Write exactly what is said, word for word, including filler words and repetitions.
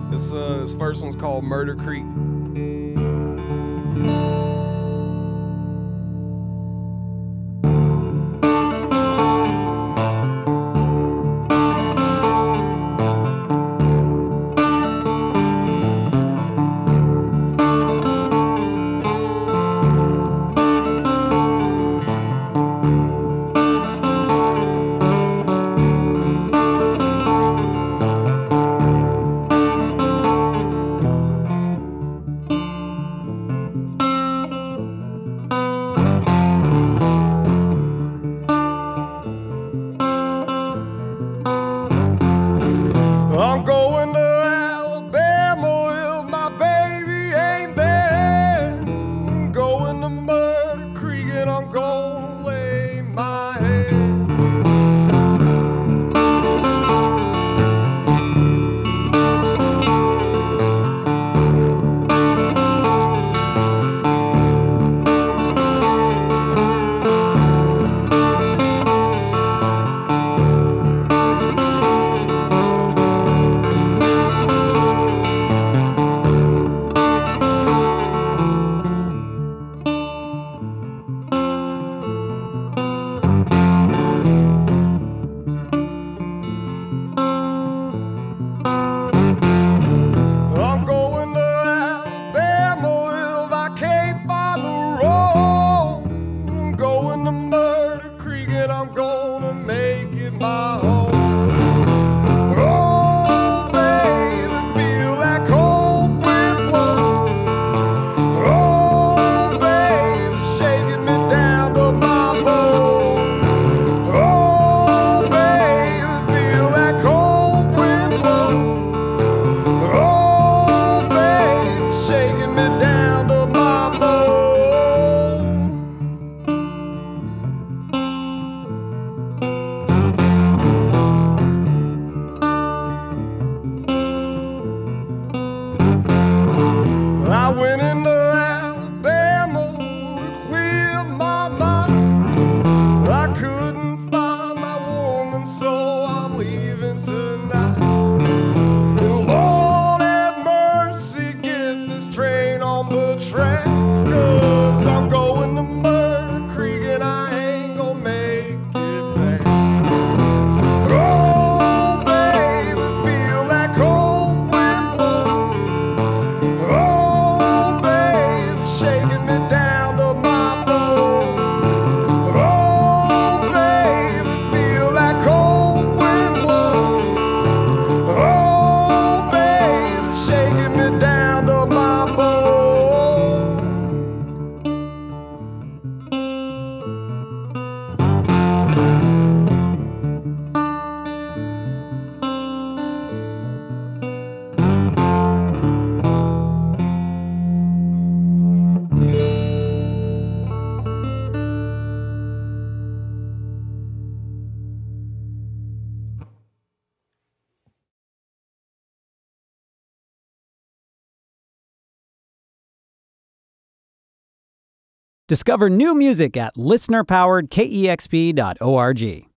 This, uh, this first one's called Murder Creek. I'm going to Alabama if my baby ain't there. I'm going to Murder Creek and I'm gonna lay my head. I'm going to Alabama if I can't find the road. I'm going to Murder Creek and I'm gonna make it my home. Oh, baby, feel that cold wind blow. Oh, baby, shaking me down to my bone. Oh, baby, feel that cold wind blow. Oh, baby, shaking me down to my bone. I went into Alabama to clear my mind. I couldn't find my woman, so I'm leaving tonight. And Lord have mercy, get this train on the tracks, 'cause I'm going to Murder Creek and I ain't gonna make it back. Oh, baby, feel that cold wind blow. Oh, baby, shaking me down to my bone. Oh, baby, feel that cold wind blow. Oh, baby, shaking me down to my bone. Discover new music at listener powered K E X P dot org.